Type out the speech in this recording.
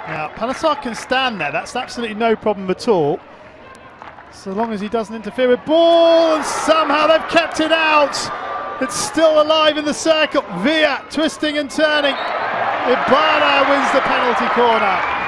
Now, Palasar can stand there, that's absolutely no problem at all, so long as he doesn't interfere with ball, and somehow they've kept it out. It's still alive in the circle. Villa twisting and turning. Ibarra wins the penalty corner.